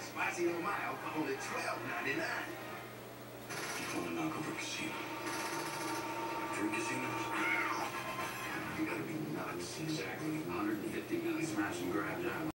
spicy on mild for only $12.99. You want to knock over a casino? Three casinos? You gotta be nuts. Exactly. 150 million smash and grab job.